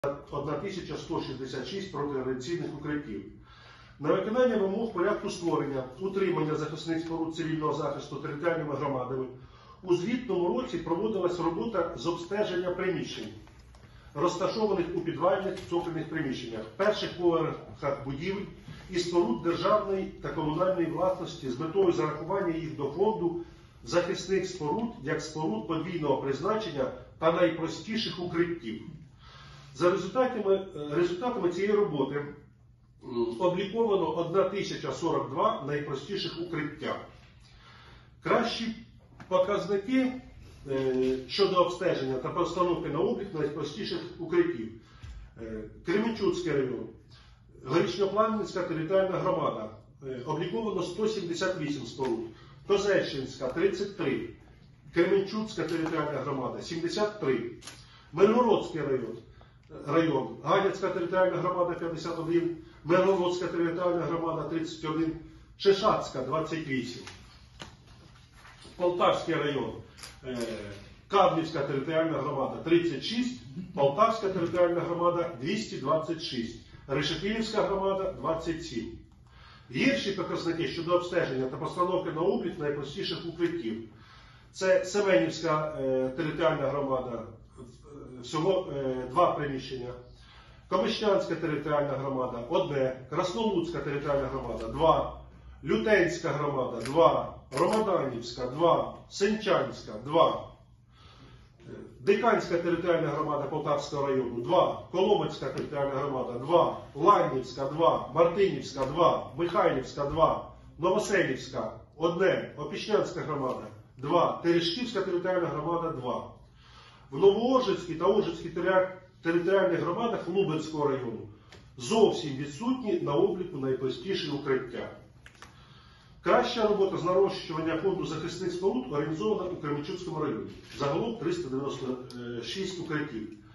1166 протирадіаційних укриттів. На виконання вимог порядку створення, утримання захисних споруд цивільного захисту територіальними громадами у звітному році проводилась робота з обстеження приміщень, розташованих у підвальних цокольних приміщеннях, перших поверхах будівель і споруд державної та комунальної власності з метою зарахування їх до фонду захисних споруд як споруд подвійного призначення та найпростіших укриттів. За результатами цієї роботи обліковано 1042 найпростіших укриття. Кращі показники щодо обстеження та постановки на облік найпростіших укриттів. Кременчуцький район, Горішньоплавнівська територіальна громада, обліковано 178 споруд, Козельщинська – 33, Кременчуцька територіальна громада – 73, Миргородський район, Ганянська територіальна громада – 51, Миргородська територіальна громада – 31, Шишацька – 28, Полтавський район, Каблівська територіальна громада – 36, Полтавська територіальна громада – 226, Решетилівська громада – 27. Гірші показники щодо обстеження та постановки на облік найпростіших укриттів. Це Семенівська територіальна громада, всього 2 приміщення, Комишнянська територіальна громада – 1, Краснолуцька територіальна громада – 2, Лютенська громада – 2, Ромоданівська – 2, Сенчанська – 2, Диканська територіальна громада Полтавського району – 2, Коломацька територіальна громада – 2, Ланівська – 2, Мартинівська – 2, Михайлівська – 2, Новоселівська – 1, Опішнянська громада – 2, Терешківська територіальна громада – 2. В Новооржицькій та Оржицькій територіальних громадах Лубенського району зовсім відсутні на обліку найпростіші укриття. Краща робота з нарощування фонду захисних споруд організована у Кременчуцькому районі. Загалом 396 укриттів.